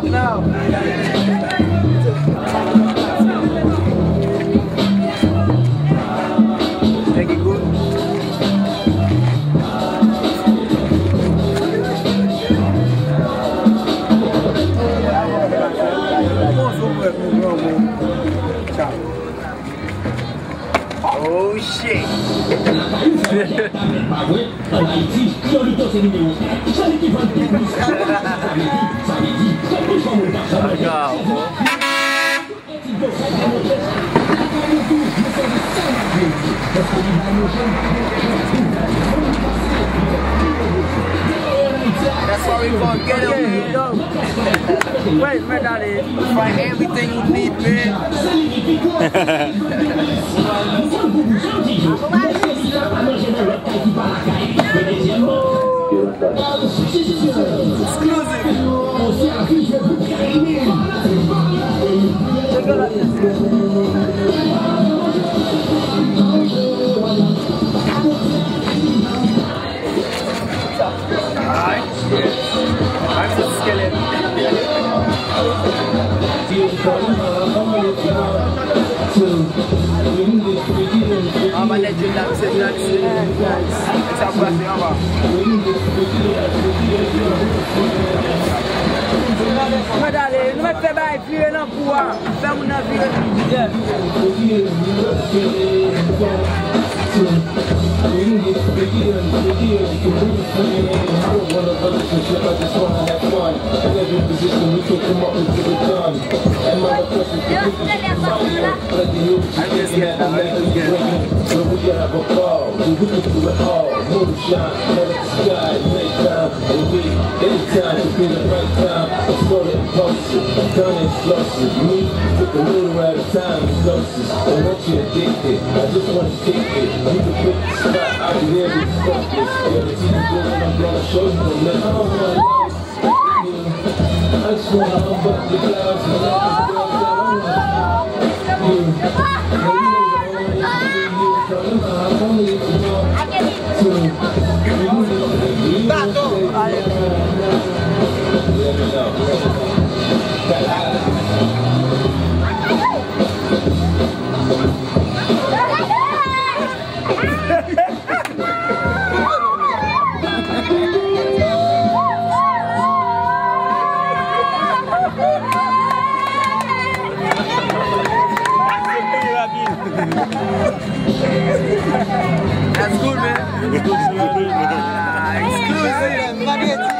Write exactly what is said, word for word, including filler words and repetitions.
now. Take it good. Oh shit. That's why we gonna get him, man. Wait, man, daddy. Find everything you need, man. Exclusive. Alright. I'm just skeleton. I'm gonna let you dance it, dance it. Let's have a over. Madame, nous mettons pas plus de pouvoir. Ça vous n'a vu. I just wanna unbuckle the clouds and That's good, man. Ah, exclusive.